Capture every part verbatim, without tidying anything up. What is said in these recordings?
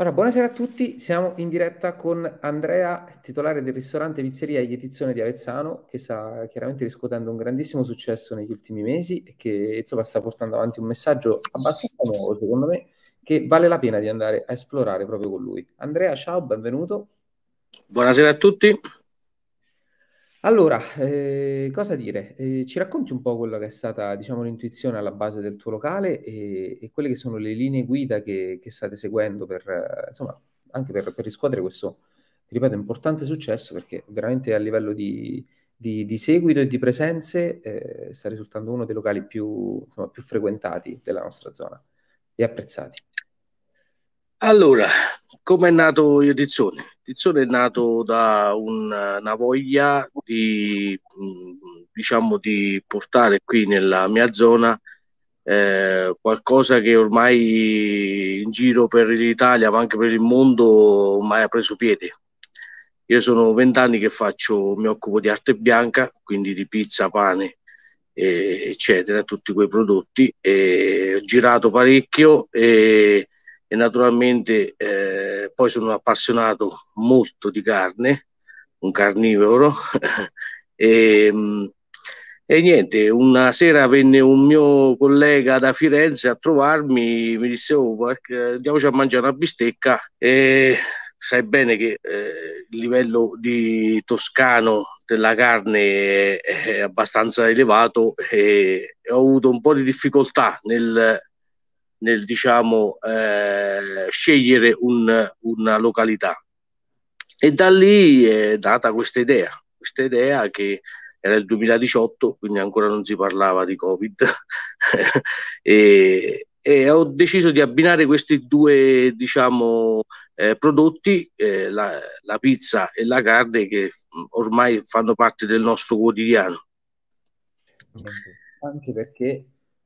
Allora, buonasera a tutti, siamo in diretta con Andrea, titolare del ristorante Pizzeria Ietizione di Avezzano, che sta chiaramente riscuotendo un grandissimo successo negli ultimi mesi e che insomma sta portando avanti un messaggio abbastanza nuovo, secondo me, che vale la pena di andare a esplorare proprio con lui. Andrea, ciao, benvenuto. Buonasera a tutti. Allora, eh, cosa dire? Eh, ci racconti un po' quello che è stata, diciamo, l'intuizione alla base del tuo locale e, e quelle che sono le linee guida che, che state seguendo per, eh, insomma, anche per, per riscuotere questo, ti ripeto, importante successo perché veramente a livello di, di- di seguito e di presenze eh, sta risultando uno dei locali più, insomma, più frequentati della nostra zona e apprezzati. Allora, come è nato io Tizzone? Tizzone è nato da un- una voglia di, mh, diciamo, di portare qui nella mia zona eh, qualcosa che ormai in giro per l'Italia, ma anche per il mondo, ormai ha preso piede. Io sono vent'anni che faccio, mi occupo di arte bianca, quindi di pizza, pane, eh, eccetera, tutti quei prodotti. E ho girato parecchio e e naturalmente eh, poi sono un appassionato molto di carne, un carnivoro e, mh, e niente, una sera venne un mio collega da Firenze a trovarmi, mi disse: "Oh, guarda, andiamoci a mangiare una bistecca", e sai bene che eh, il livello di toscano della carne è, è abbastanza elevato e ho avuto un po' di difficoltà nel nel diciamo eh, scegliere un, una località. E da lì è nata questa idea, questa idea che era il duemiladiciotto, quindi ancora non si parlava di Covid, e, e ho deciso di abbinare questi due, diciamo, eh, prodotti, eh, la, la pizza e la carne, che mh, ormai fanno parte del nostro quotidiano. Niente. Anche perché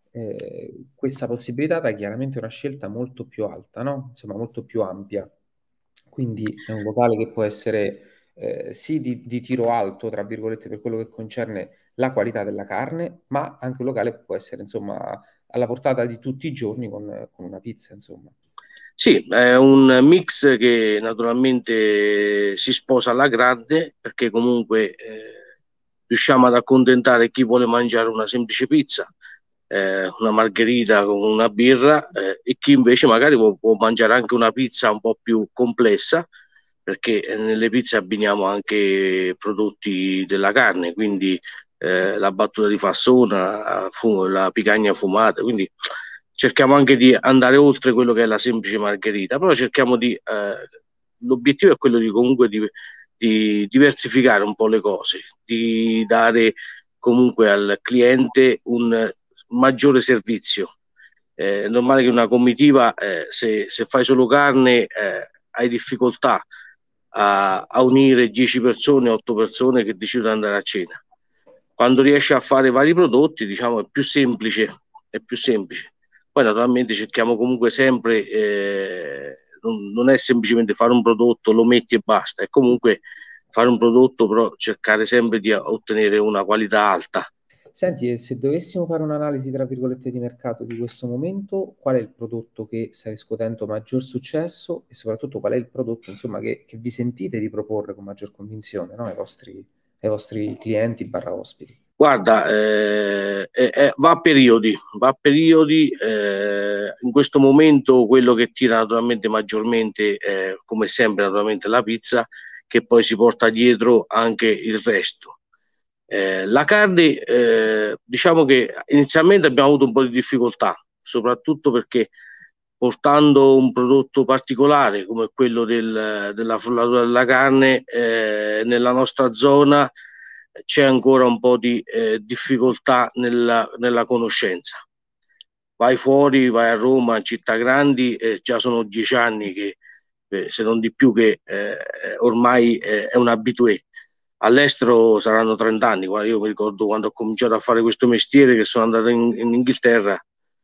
eh, questa possibilità dà chiaramente una scelta molto più alta, no? Insomma, molto più ampia. Quindi è un locale che può essere eh, sì di, di tiro alto, tra virgolette, per quello che concerne la qualità della carne, ma anche un locale che può essere, insomma, alla portata di tutti i giorni con, con una pizza, insomma. Sì, è un mix che naturalmente si sposa alla grande, perché comunque eh, riusciamo ad accontentare chi vuole mangiare una semplice pizza, eh, una margherita con una birra, eh, e chi invece magari può, può mangiare anche una pizza un po' più complessa, perché eh, nelle pizze abbiniamo anche prodotti della carne, quindi eh, la battuta di fassona, fu- la picagna fumata, quindi cerchiamo anche di andare oltre quello che è la semplice margherita, però cerchiamo di, eh, l'obiettivo è quello di comunque di, di diversificare un po' le cose, di dare comunque al cliente un maggiore servizio. Eh, è normale che una comitiva, eh, se, se fai solo carne, eh, hai difficoltà a, a unire dieci persone, otto persone che decidono di andare a cena. Quando riesci a fare vari prodotti, diciamo, è più semplice, è più semplice. Poi naturalmente cerchiamo comunque sempre, eh, non, non è semplicemente fare un prodotto, lo metti e basta, è comunque fare un prodotto, però cercare sempre di ottenere una qualità alta. Senti, e se dovessimo fare un'analisi, tra virgolette, di mercato di questo momento, qual è il prodotto che sta riscuotendo maggior successo e soprattutto qual è il prodotto, insomma, che, che vi sentite di proporre con maggior convinzione, no? ai vostri, ai vostri clienti barra ospiti? Guarda, eh, eh, eh, va a periodi, va a periodi. Eh, in questo momento quello che tira naturalmente maggiormente, eh, come sempre, naturalmente la pizza, che poi si porta dietro anche il resto. Eh, la carne, eh, diciamo che inizialmente abbiamo avuto un po' di difficoltà, soprattutto perché portando un prodotto particolare come quello del- della frullatura della carne, eh, nella nostra zona c'è ancora un po' di eh, difficoltà nella, nella conoscenza. Vai fuori, vai a Roma, città grandi, eh, già sono dieci anni che, eh, se non di più, che eh, ormai eh, è un abitué. All'estero saranno trenta anni. Guarda, io mi ricordo quando ho cominciato a fare questo mestiere, che sono andato in, in Inghilterra,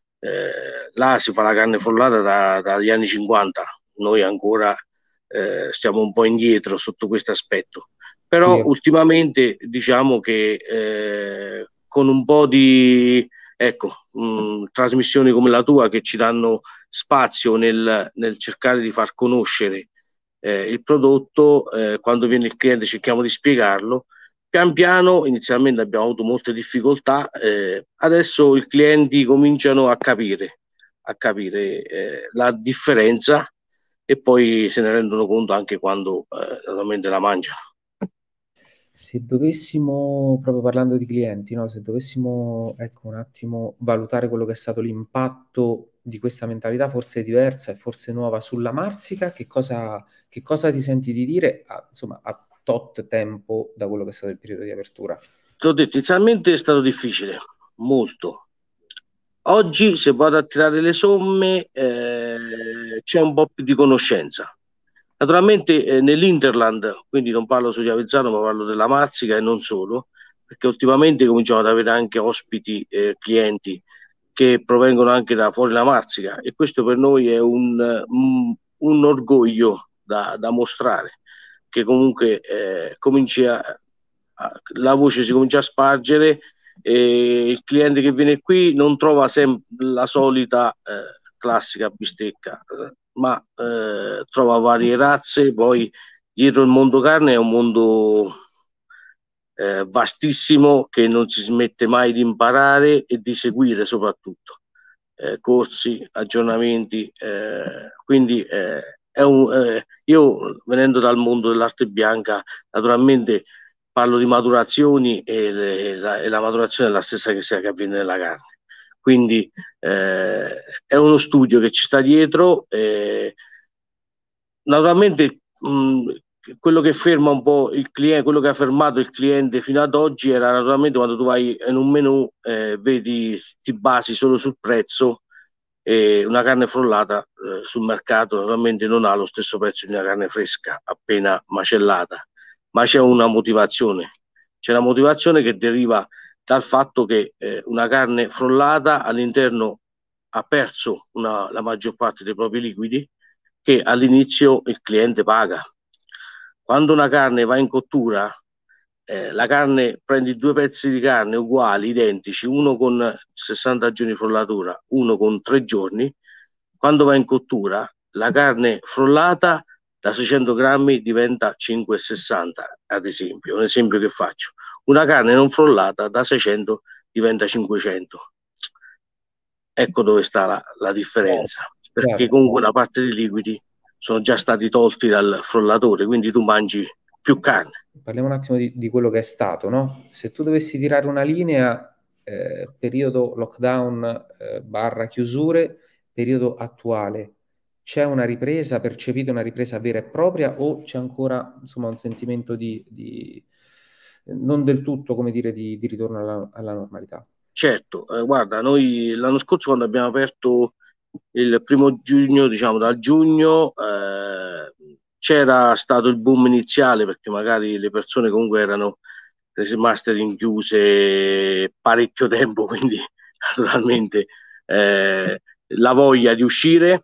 eh, là si fa la carne frullata da- dagli anni cinquanta. Noi ancora eh, stiamo un po' indietro sotto questo aspetto. Sì, Però ultimamente diciamo che eh, con un po' di ecco, mh, trasmissioni come la tua che ci danno spazio nel, nel cercare di far conoscere eh, il prodotto, eh, quando viene il cliente cerchiamo di spiegarlo. Pian piano, inizialmente abbiamo avuto molte difficoltà, eh, adesso i clienti cominciano a capire, a capire eh, la differenza e poi se ne rendono conto anche quando eh, naturalmente la mangiano. Se dovessimo, proprio parlando di clienti, no? Se dovessimo, ecco, un attimo valutare quello che è stato l'impatto di questa mentalità, forse diversa e forse nuova sulla Marsica, che cosa, che cosa ti senti di dire, a, insomma, a tot tempo da quello che è stato il periodo di apertura? Ti ho detto, inizialmente è stato difficile, molto. Oggi, se vado a tirare le somme, eh, c'è un po' più di conoscenza. Naturalmente eh, nell'Interland, quindi non parlo sugli Avezzano, ma parlo della Marsica e non solo, perché ultimamente cominciamo ad avere anche ospiti, eh, clienti che provengono anche da fuori la Marsica e questo per noi è un, un, un orgoglio da, da mostrare, che comunque eh, cominci a, a, la voce si comincia a spargere e il cliente che viene qui non trova sempre la solita eh, classica bistecca, eh, ma eh, trova varie razze. Poi dietro il mondo carne è un mondo eh, vastissimo che non si smette mai di imparare e di seguire soprattutto. Eh, corsi, aggiornamenti, eh, quindi eh, è un, eh, io venendo dal mondo dell'arte bianca naturalmente parlo di maturazioni e, le, la, e la maturazione è la stessa che, sia che avviene nella carne, quindi eh, è uno studio che ci sta dietro. Eh, naturalmente mh, quello che ferma un po' il cliente, quello che ha fermato il cliente fino ad oggi era naturalmente quando tu vai in un menù, eh, vedi, ti basi solo sul prezzo e una carne frollata eh, sul mercato naturalmente non ha lo stesso prezzo di una carne fresca appena macellata, ma c'è una motivazione, c'è una motivazione che deriva dal fatto che eh, una carne frollata all'interno ha perso una, la maggior parte dei propri liquidi che all'inizio il cliente paga. Quando una carne va in cottura, eh, la carne prendi due pezzi di carne uguali, identici, uno con sessanta giorni di frollatura, uno con tre giorni, quando va in cottura, la carne frollata da seicento grammi diventa cinque virgola sessanta, ad esempio, un esempio che faccio. Una carne non frollata da seicento diventa cinquecento. Ecco dove sta la, la differenza, perché Chiaro. comunque una parte dei liquidi sono già stati tolti dal frullatore, quindi tu mangi più carne. Parliamo un attimo di, di quello che è stato, no? Se tu dovessi tirare una linea, eh, periodo lockdown, eh, barra chiusure, periodo attuale, c'è una ripresa, percepite una ripresa vera e propria o c'è ancora, insomma, un sentimento di, di non del tutto, come dire, di, di ritorno alla, alla normalità? Certo, eh, guarda, noi l'anno scorso quando abbiamo aperto il primo giugno, diciamo dal giugno, eh, c'era stato il boom iniziale perché magari le persone comunque erano rimaste rinchiuse parecchio tempo, quindi naturalmente eh, la voglia di uscire.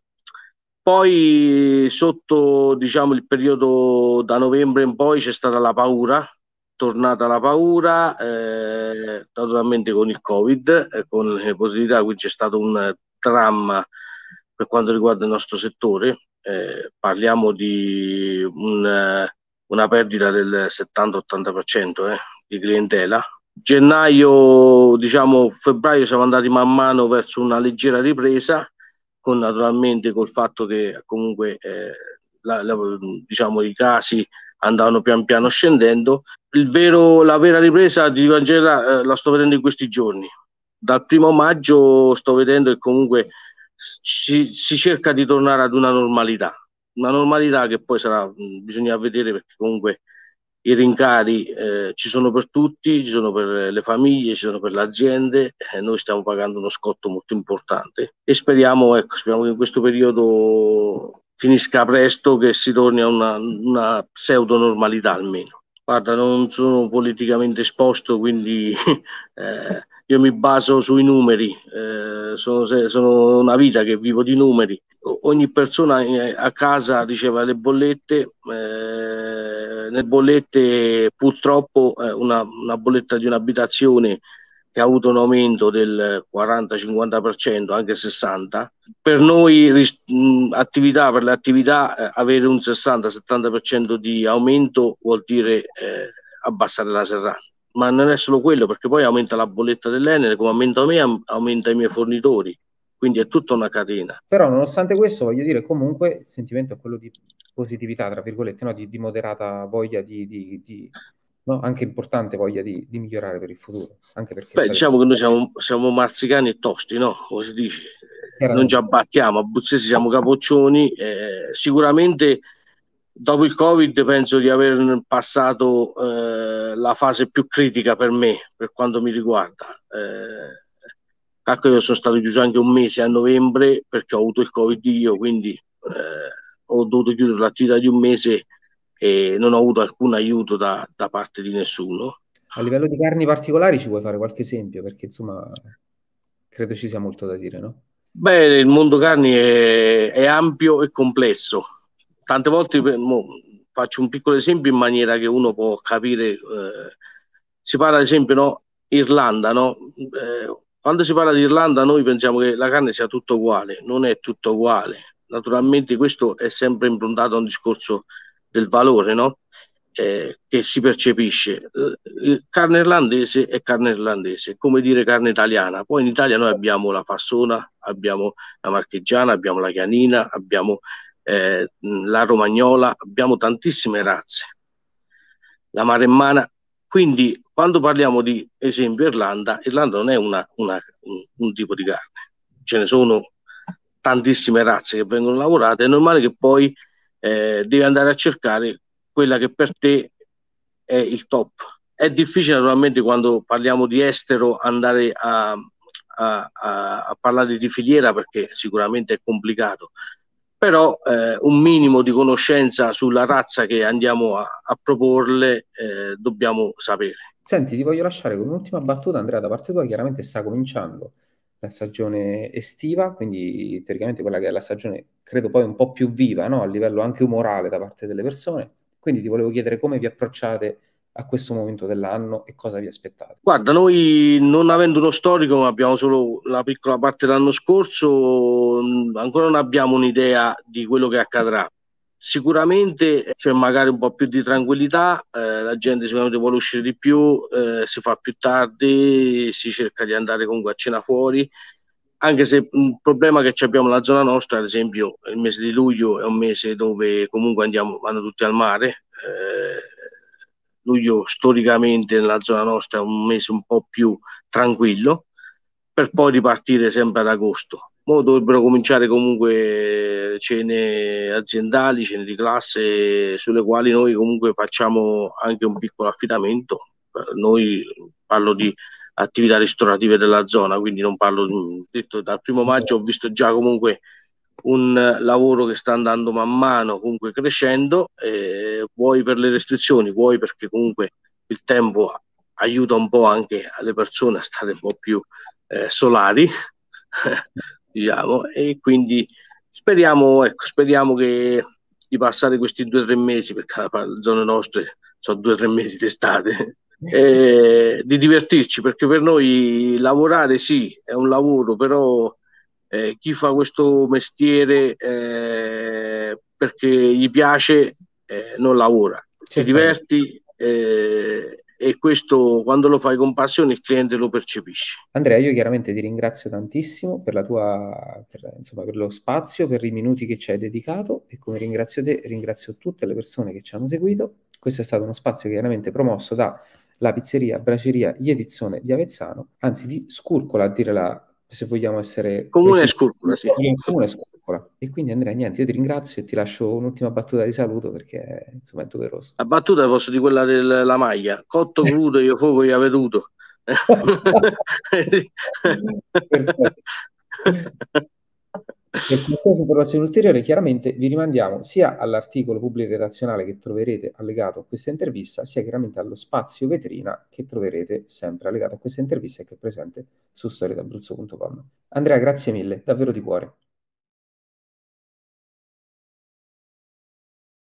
Poi sotto, diciamo, il periodo da novembre in poi c'è stata la paura, tornata la paura, eh, naturalmente con il Covid, eh, con le positività, quindi c'è stato un dramma per quanto riguarda il nostro settore. Eh, parliamo di un, una perdita del settanta ottanta per cento eh, di clientela. Gennaio, diciamo, febbraio siamo andati man mano verso una leggera ripresa, con naturalmente col fatto che comunque eh, la, la, diciamo, i casi andavano pian piano scendendo. Il vero, la vera ripresa di Vangela eh, la sto vedendo in questi giorni. Dal primo maggio sto vedendo che comunque si, si cerca di tornare ad una normalità, una normalità che poi sarà, mh, bisogna vedere perché comunque i rincari eh, ci sono per tutti, ci sono per le famiglie, ci sono per le aziende, eh, noi stiamo pagando uno scotto molto importante e speriamo, ecco, speriamo che in questo periodo finisca presto, che si torni a una, una pseudo normalità almeno. Guarda, non sono politicamente esposto, quindi eh, io mi baso sui numeri, eh, sono, sono una vita che vivo di numeri. Ogni persona a casa riceve le bollette, eh, le bollette purtroppo eh, una, una bolletta di un'abitazione che ha avuto un aumento del quaranta-cinquanta per cento, anche sessanta per cento. Per noi ris- mh, attività, per le attività, eh, avere un sessanta-settanta per cento di aumento vuol dire eh, abbassare la serrata. Ma non è solo quello, perché poi aumenta la bolletta dell'Enel, come aumenta a me, am- aumenta i miei fornitori, quindi è tutta una catena. Però nonostante questo, voglio dire, comunque il sentimento è quello di positività, tra virgolette, no? Di, di moderata voglia di, di- di- no? Anche importante voglia di, di migliorare per il futuro, anche perché Beh, state diciamo che noi siamo, siamo marzicani e tosti, no? Come si dice? Non ci chiaramente. abbattiamo, abruzzesi siamo capoccioni. Eh, sicuramente dopo il Covid penso di aver passato eh, la fase più critica per me, per quanto mi riguarda. Eh, calcolo io sono stato chiuso anche un mese a novembre perché ho avuto il Covid io, quindi eh, ho dovuto chiudere l'attività di un mese e non ho avuto alcun aiuto da, da parte di nessuno. A livello di carni particolari ci vuoi fare qualche esempio? Perché insomma, credo ci sia molto da dire, no? Beh, il mondo carni è, è ampio e complesso. Tante volte per- mo, faccio un piccolo esempio in maniera che uno può capire. Eh, si parla ad esempio, no, Irlanda, no? Eh, quando si parla di Irlanda noi pensiamo che la carne sia tutto uguale, non è tutto uguale. Naturalmente questo è sempre improntato a un discorso del valore, no? Eh, che si percepisce. Eh, carne irlandese è carne irlandese, come dire carne italiana. Poi in Italia noi abbiamo la fassona, abbiamo la marchigiana, abbiamo la chianina, abbiamo eh, la romagnola, abbiamo tantissime razze, la maremmana. Quindi quando parliamo di esempio Irlanda, Irlanda non è una, una, un, un tipo di carne, ce ne sono tantissime razze che vengono lavorate, è normale che poi eh, devi andare a cercare quella che per te è il top. È difficile naturalmente quando parliamo di estero andare a, a, a, a parlare di filiera perché sicuramente è complicato, però eh, un minimo di conoscenza sulla razza che andiamo a, a proporle eh, dobbiamo sapere. Senti, ti voglio lasciare con un'ultima battuta, Andrea, da parte tua chiaramente sta cominciando la stagione estiva, quindi teoricamente quella che è la stagione, credo poi un po' più viva, no? A livello anche umorale da parte delle persone. Quindi ti volevo chiedere come vi approcciate a questo momento dell'anno e cosa vi aspettate. Guarda, noi non avendo uno storico, ma abbiamo solo la piccola parte dell'anno scorso, mh, ancora non abbiamo un'idea di quello che accadrà. Sicuramente c'è magari un po' più di tranquillità, eh, la gente sicuramente vuole uscire di più, eh, si fa più tardi, si cerca di andare comunque a cena fuori, anche se un problema che ci abbiamo nella zona nostra, ad esempio il mese di luglio è un mese dove comunque andiamo, vanno tutti al mare. eh, Luglio storicamente nella zona nostra è un mese un po' più tranquillo, per poi ripartire sempre ad agosto. Ora dovrebbero cominciare comunque cene aziendali, cene di classe, sulle quali noi comunque facciamo anche un piccolo affidamento. Noi parlo di attività ristorative della zona, quindi non parlo detto, dal primo maggio ho visto già comunque un lavoro che sta andando man mano, comunque crescendo, eh, vuoi per le restrizioni, vuoi perché comunque il tempo aiuta un po' anche alle persone a stare un po' più eh, solari, diciamo, e quindi speriamo, ecco, speriamo che di passare questi due o tre mesi, perché le zone nostre sono due o tre mesi d'estate, e di divertirci, perché per noi lavorare sì, è un lavoro, però eh, chi fa questo mestiere eh, perché gli piace eh, non lavora, ti Certamente. diverti eh, e questo quando lo fai con passione il cliente lo percepisce. Andrea, io chiaramente ti ringrazio tantissimo per la tua, per, insomma, per lo spazio, per i minuti che ci hai dedicato e come ringrazio te, ringrazio tutte le persone che ci hanno seguito. Questo è stato uno spazio chiaramente promosso dalla pizzeria Braceria Iedizzone di Avezzano, anzi di Scurcola a dire la, se vogliamo essere Comune e precisi, scrupolo, sì. in comune Scurcola. E quindi Andrea, niente, io ti ringrazio e ti lascio un'ultima battuta di saluto perché insomma è doveroso. La battuta posso di quella della maglia, cotto crudo io fuoco io veduto. Perfetto. Per qualsiasi informazione ulteriore, chiaramente vi rimandiamo sia all'articolo pubblico-redazionale che troverete allegato a questa intervista, sia chiaramente allo spazio vetrina che troverete sempre allegato a questa intervista e che è presente su storia d'abruzzo punto com. Andrea, grazie mille, davvero di cuore.